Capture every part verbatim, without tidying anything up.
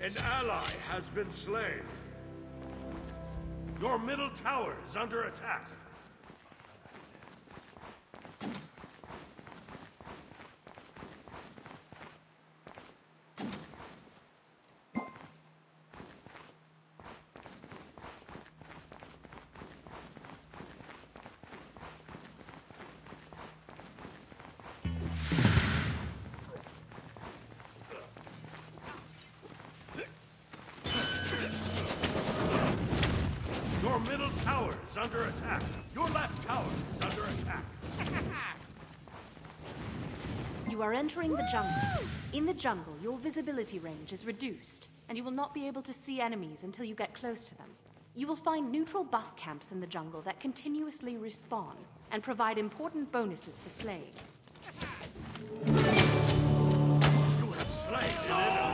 An ally has been slain. Your middle tower is under attack. Your middle tower is under attack. Your left tower is under attack. You are entering the jungle. In the jungle, your visibility range is reduced, and you will not be able to see enemies until you get close to them. You will find neutral buff camps in the jungle that continuously respawn and provide important bonuses for slaying. You have slain an enemy.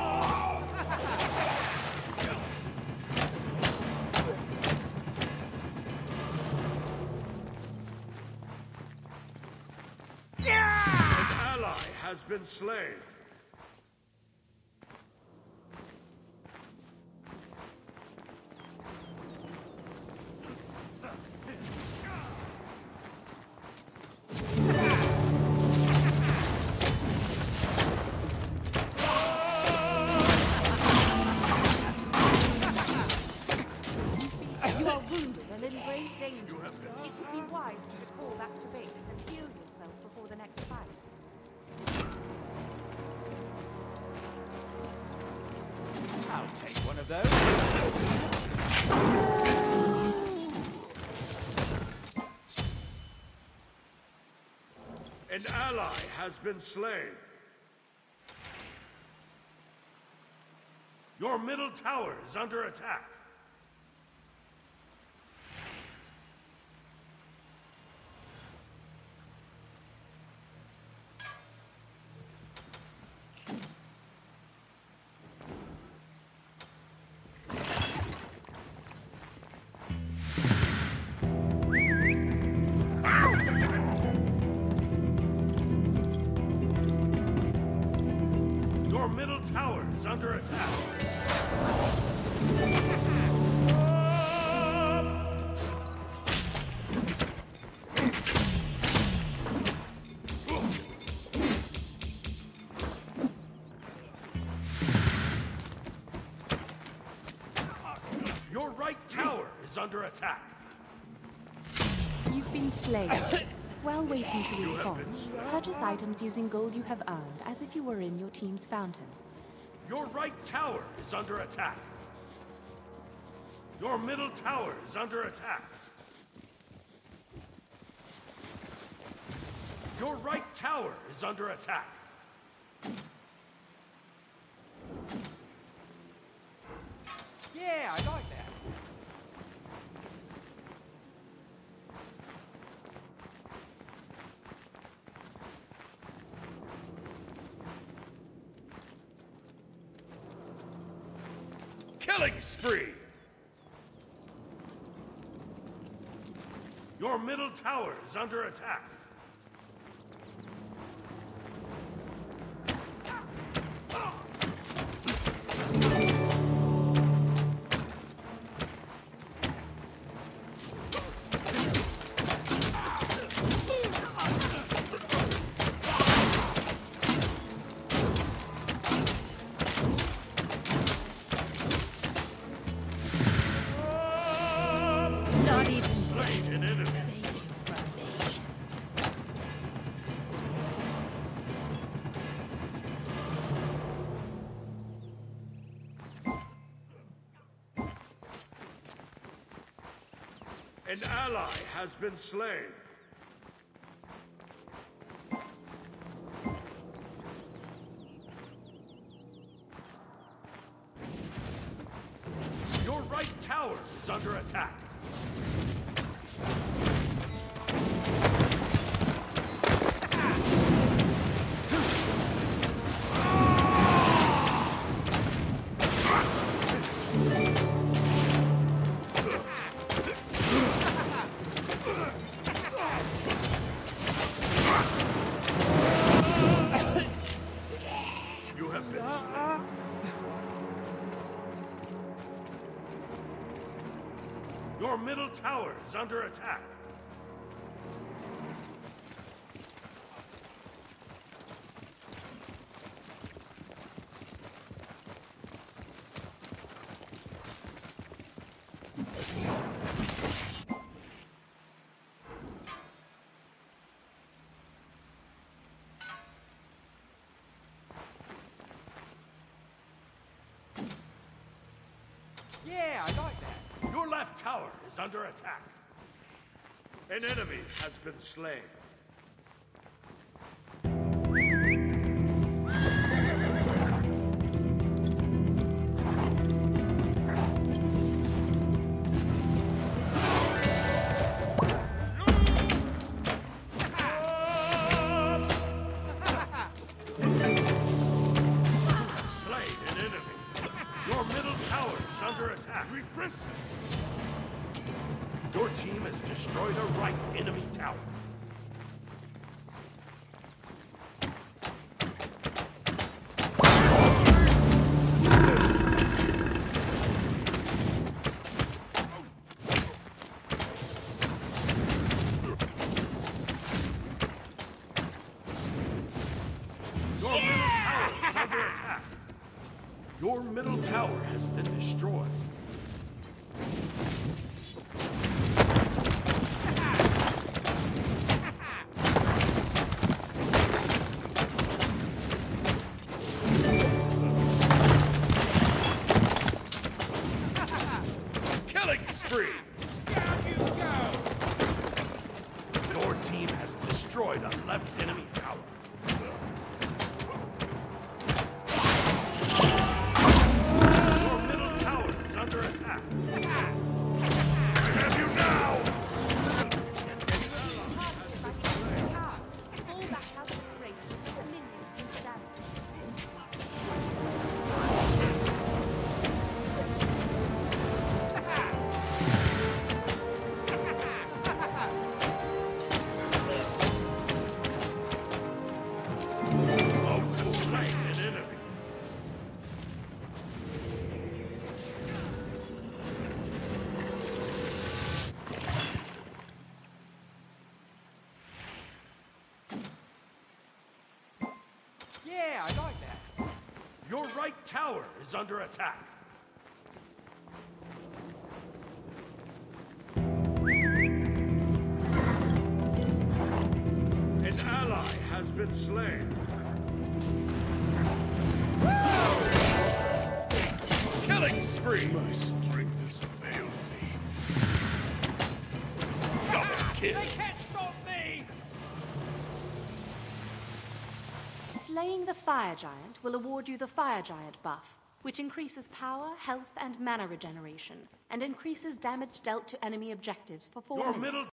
An ally has been slain. You are wounded and in grave danger. It would be wise to recall back to base and heal yourself before the next fight. I'll take one of those. An ally has been slain. Your middle tower is under attack. Your middle tower is under attack. Your right tower is under attack. You've been slain. While waiting to respawn, purchase items using gold you have earned as if you were in your team's fountain. Your right tower is under attack. Your middle tower is under attack. Your right tower is under attack. Yeah, I like that. Killing spree! Your middle tower is under attack. Not even Slain an enemy. save you from me. An ally has been slain. Your right tower is under attack. You have been slain. Your middle tower is under attack. Yeah, I like that. Your left tower is under attack. An enemy has been slain. Slain an enemy. Your middle tower is under attack. Refresh. Your team has destroyed a right enemy tower. Your middle tower is under attack. Your middle tower has been destroyed. Killing spree! Down you go! Your team has destroyed a left enemy tower. Your middle tower is under attack. I have you now! Fall back out of its range before the minions do the damage. Oh, to slay an enemy. Yeah, I like that. Your right tower is under attack. An ally has been slain. Killing spree! My strength has failed me. Double kill! They can't stop me! Slaying the Fire Giant will award you the Fire Giant buff, which increases power, health, and mana regeneration, and increases damage dealt to enemy objectives for four Your minutes. middle